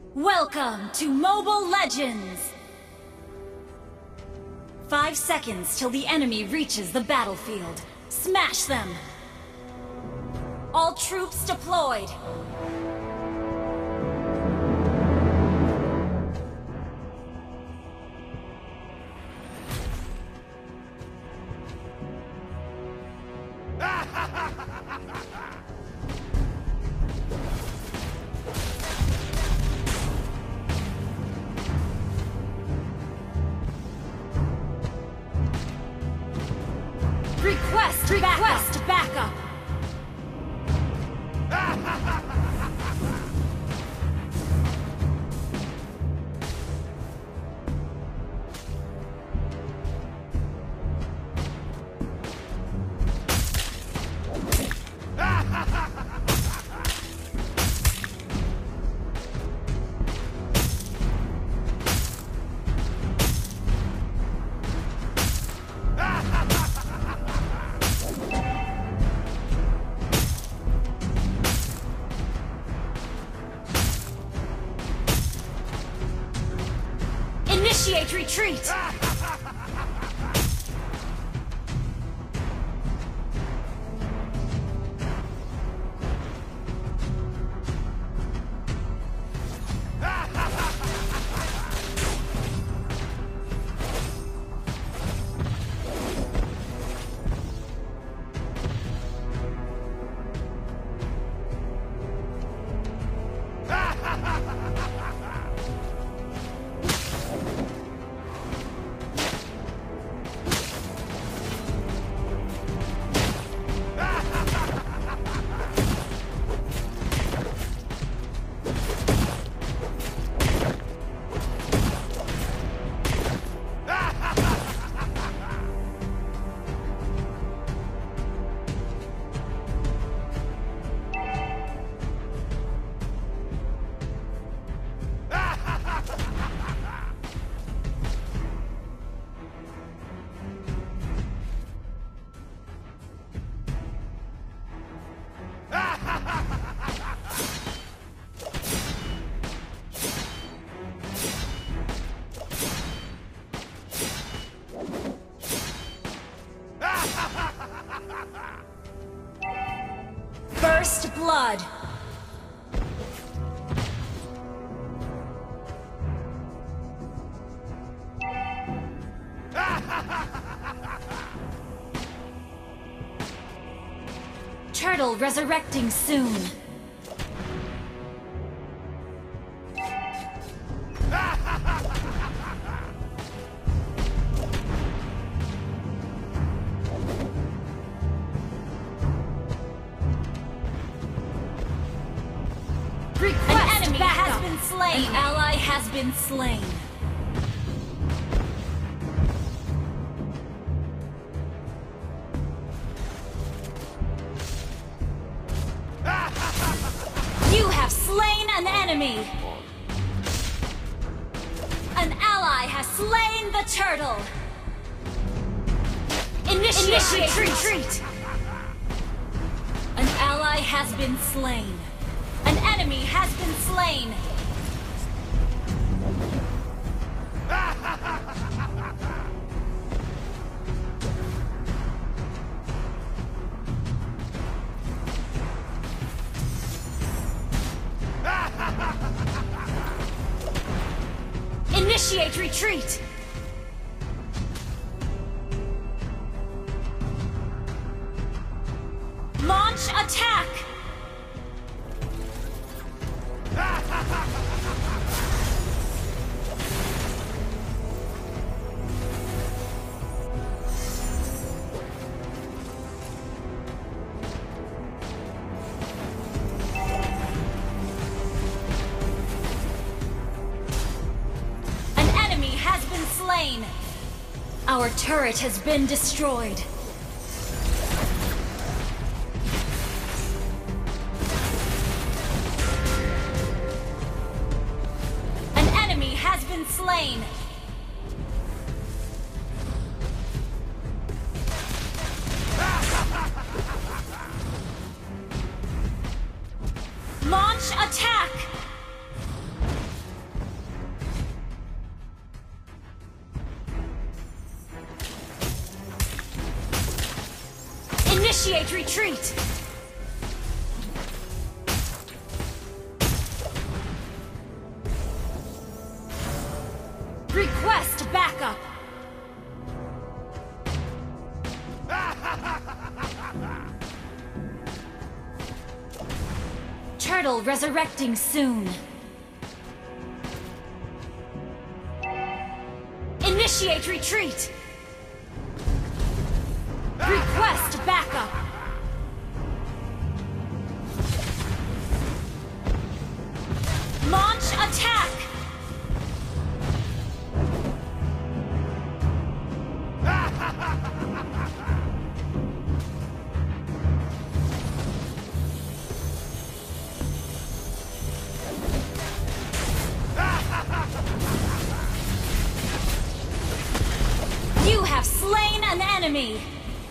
Welcome to Mobile Legends! 5 seconds till the enemy reaches the battlefield. Smash them! All troops deployed! Request backup! Initiate retreat! First blood! Turtle resurrecting soon. An enemy has been slain. An ally has been slain. You have slain an enemy. An ally has slain the turtle. Initiate retreat. An ally has been slain. An enemy has been slain! Initiate retreat! Launch attack! Slain. Our turret has been destroyed. An enemy has been slain. Launch attack! retreat! Request backup! Turtle resurrecting soon. Initiate retreat! Request backup! Launch attack! You have slain an enemy!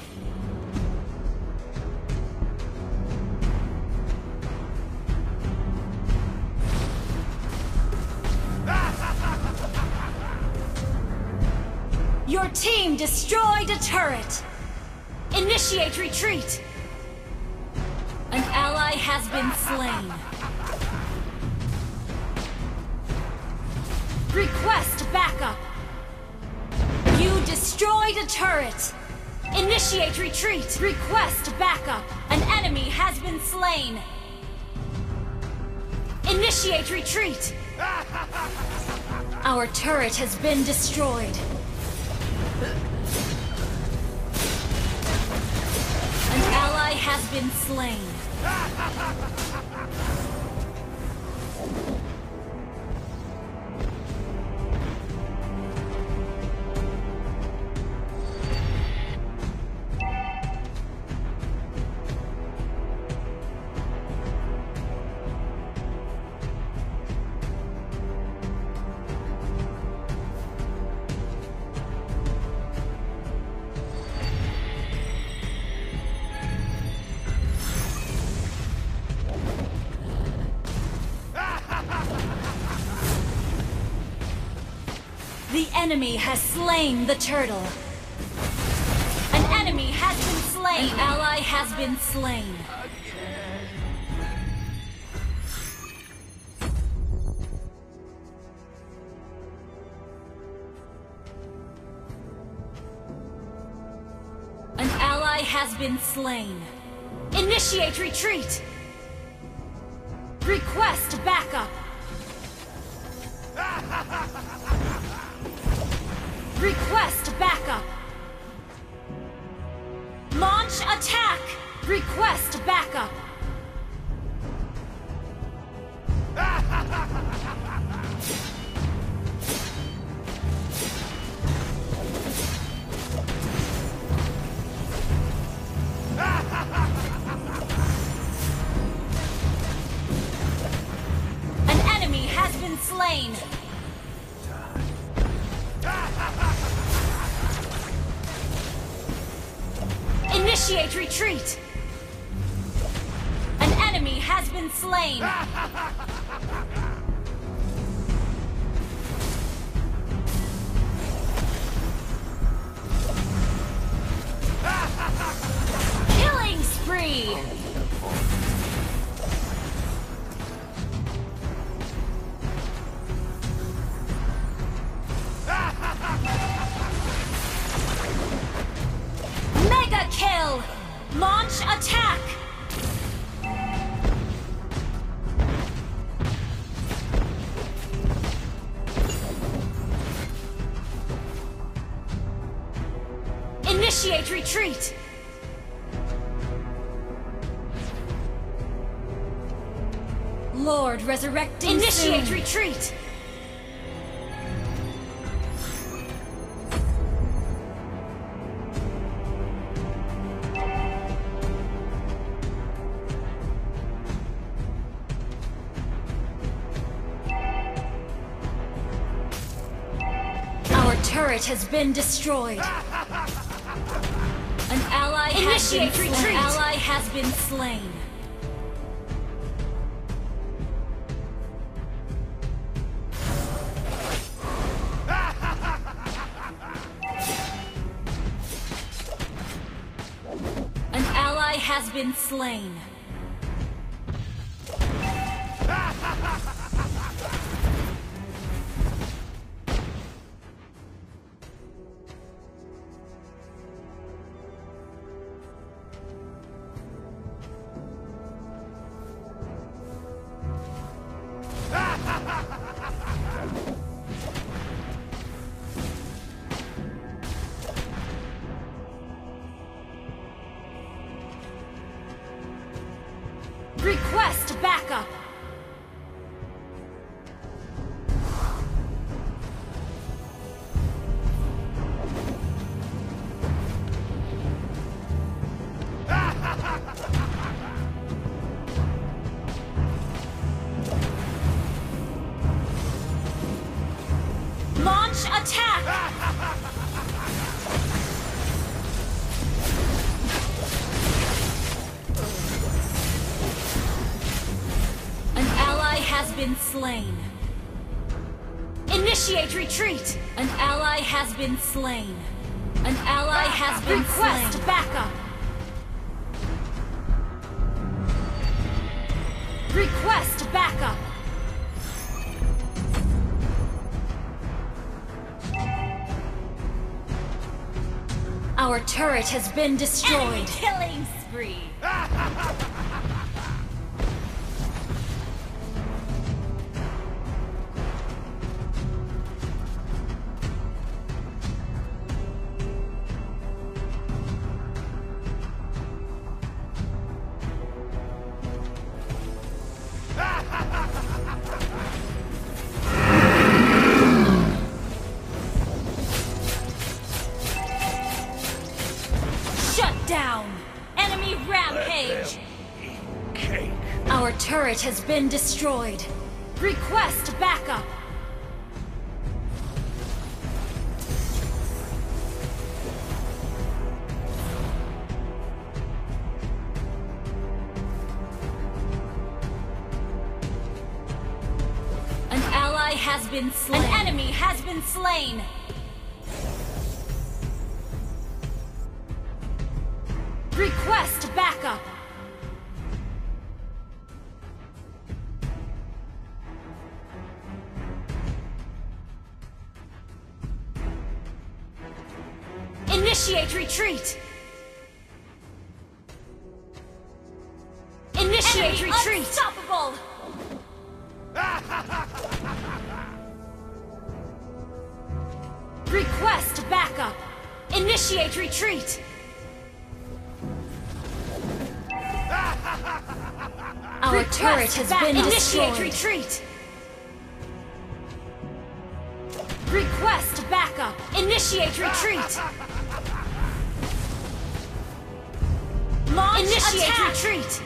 Your team destroyed a turret! Initiate retreat! An ally has been slain. Request backup! You destroyed a turret! Initiate retreat! Request backup! An enemy has been slain! Initiate retreat! Our turret has been destroyed. An ally has been slain. The enemy has slain the turtle. An enemy has been slain. An ally has been slain. An ally has been slain. Initiate retreat. Request backup. Request backup! Launch attack! Request backup! An enemy has been slain! Initiate retreat! An enemy has been slain! Killing spree! Mega kill! Launch attack! Initiate retreat! Lord resurrecting Initiate soon. Retreat! Our turret has been destroyed. An ally Initiate has been retreat! An ally has been slain. An ally has been slain. Request backup! Launch attack! Has been slain. Initiate retreat! An ally has been slain. An ally has been slain. Request backup! Request backup! Our turret has been destroyed. Enemy killing spree! Down! Enemy rampage! Cake. Our turret has been destroyed. Request backup! An ally has been slain. An enemy has been slain. Request backup! Initiate retreat! Initiate retreat! Unstoppable! Request backup! Initiate retreat! Our turret has been destroyed. Initiate retreat! Request backup! Initiate retreat! Launch Initiate retreat!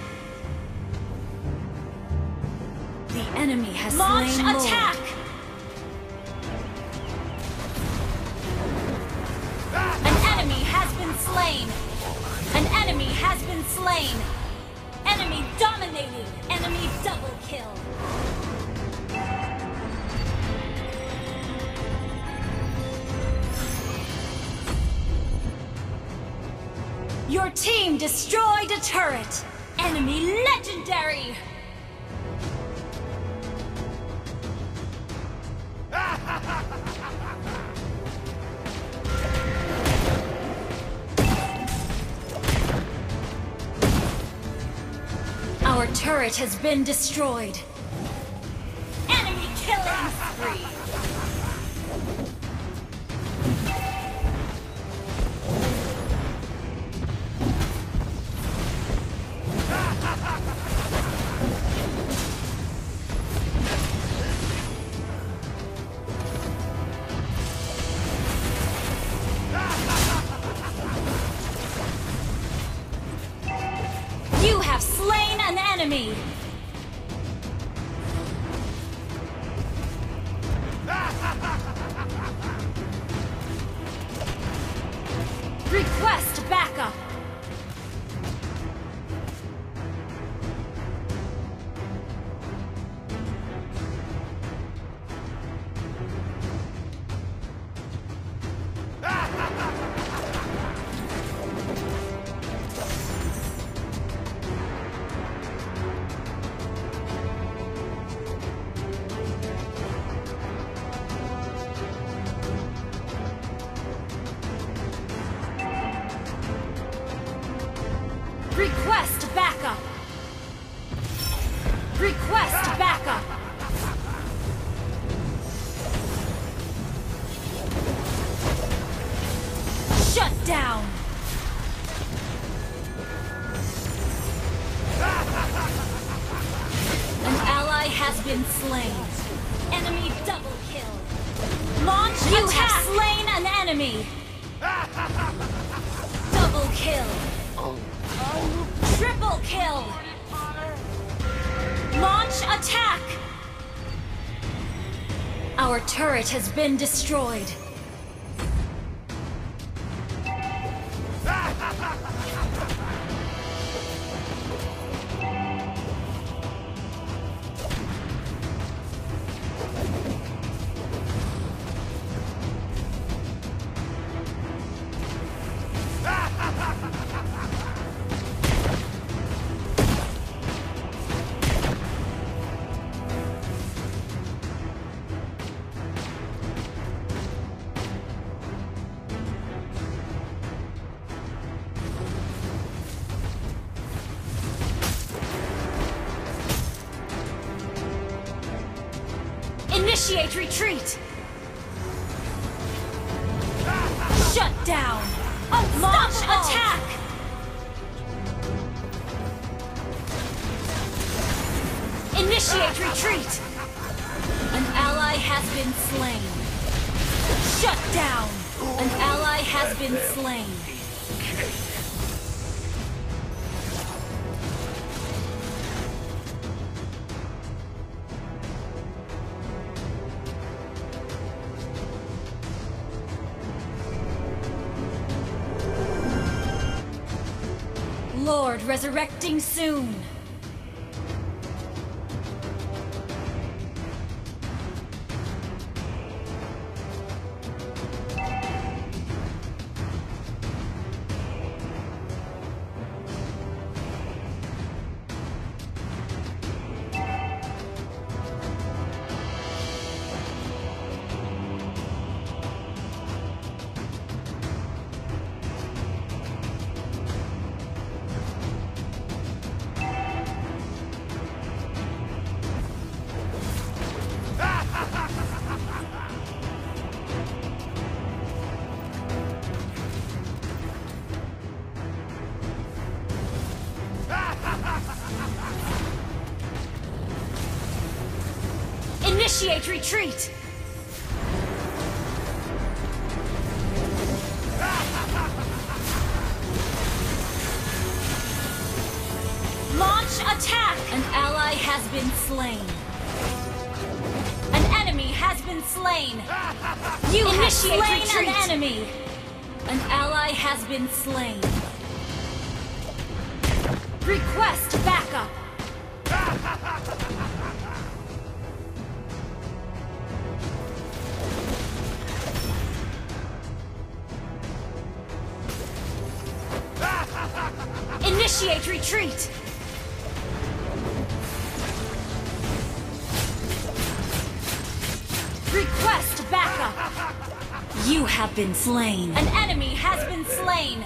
The enemy has slain Lord. Launch attack! An enemy has been slain! An enemy has been slain! Enemy dominated! Enemy double kill! Your team destroyed a turret! Enemy legendary! Our turret has been destroyed. Enemy killing spree! You have slain an enemy! Request backup! Shut down! An ally has been slain. Enemy double kill. Launch you attack! Have slain an enemy! Double kill! Triple kill! Launch attack! Our turret has been destroyed. Initiate retreat! Shut down! Launch attack! Initiate retreat! An ally has been slain. Shut down! An ally has been slain. Lord resurrecting soon. Initiate retreat! Launch attack! An ally has been slain. An enemy has been slain. You initiate have slain retreat. An enemy. An ally has been slain. Request backup. Initiate retreat! Request backup! You have been slain. An enemy has been slain.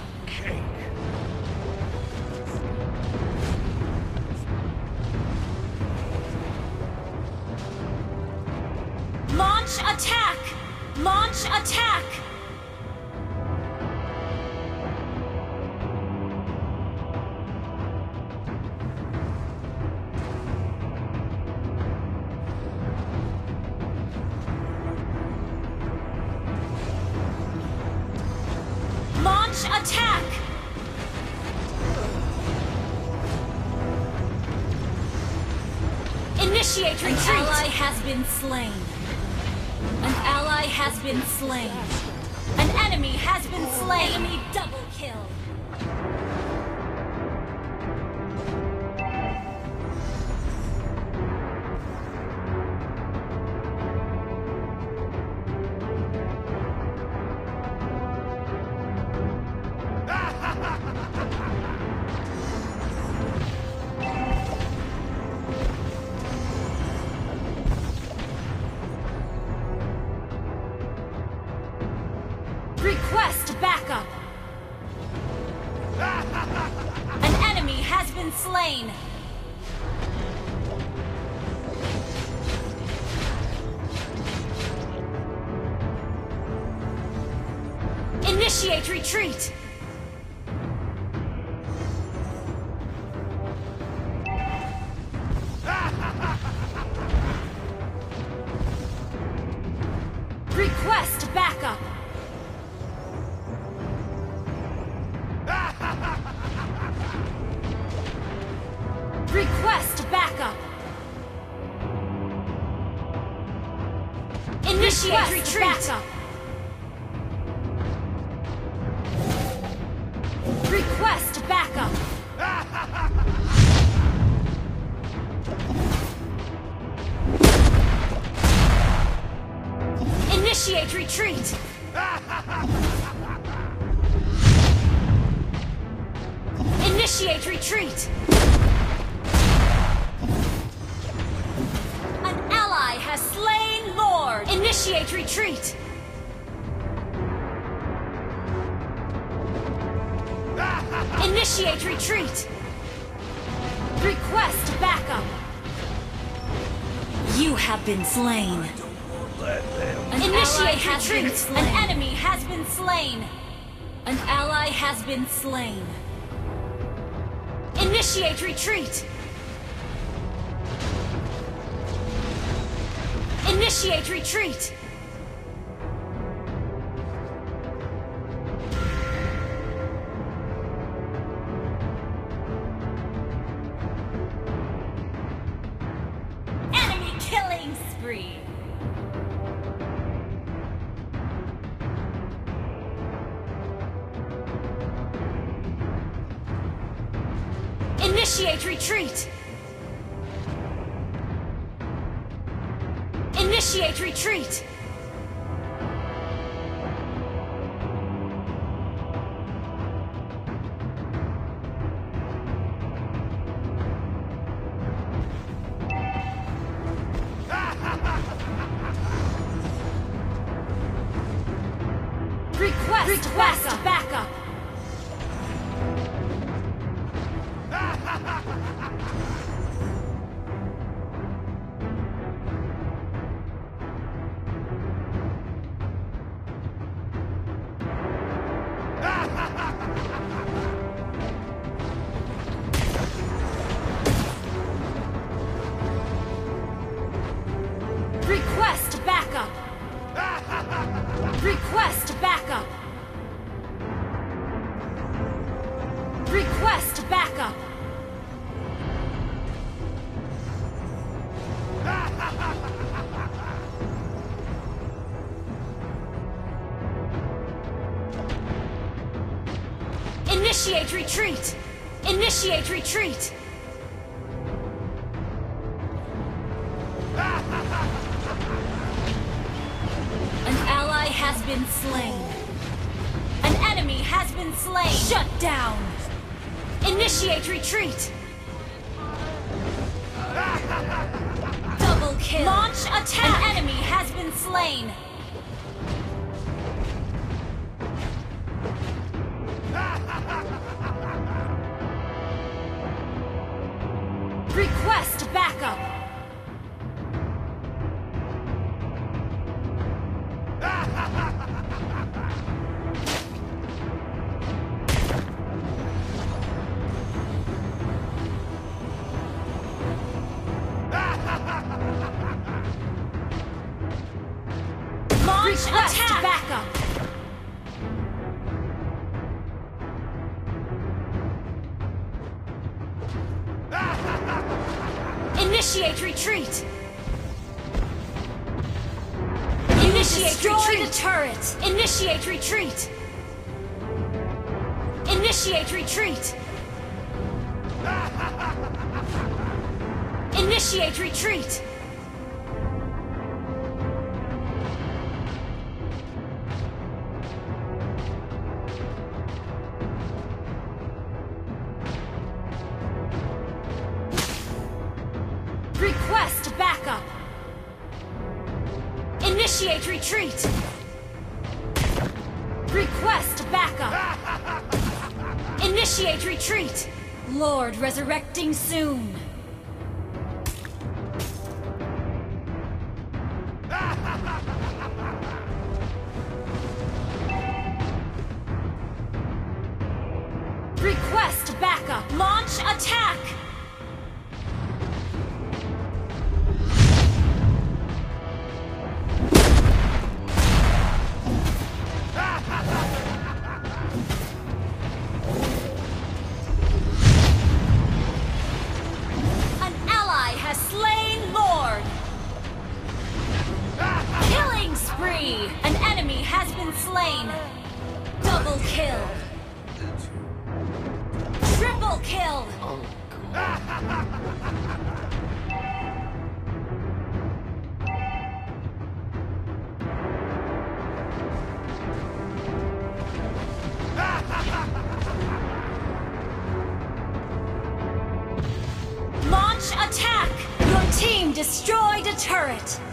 Launch attack! Launch attack! Attack! Initiate retreat! An ally has been slain. An ally has been slain. An enemy has been slain. Enemy double kill. Request backup! An enemy has been slain! Initiate retreat! Request backup! Request backup! Initiate retreat! Backup. Request backup! Initiate retreat! Initiate retreat! An ally has slain Lord! Initiate retreat! Initiate retreat! Request backup! You have been slain. Initiate retreat! An enemy has been slain! An ally has been slain. Initiate retreat! Initiate retreat! Enemy killing spree! Initiate retreat! Initiate retreat! Request backup! Request backup! Request backup! Request backup! Initiate retreat! Initiate retreat! An ally has been slain. An enemy has been slain. Shut down! Initiate retreat! Double kill! Launch attack! An enemy has been slain. Request backup! Launch attack! Backup! Initiate retreat! Initiate retreat! The turret! Initiate retreat! Initiate retreat! Initiate retreat! Request backup! Initiate retreat! Request backup! Initiate retreat! Lord resurrecting soon! slain Lord! Killing spree! An enemy has been slain! Double kill! Triple kill! Launch attack! Your team destroyed a turret!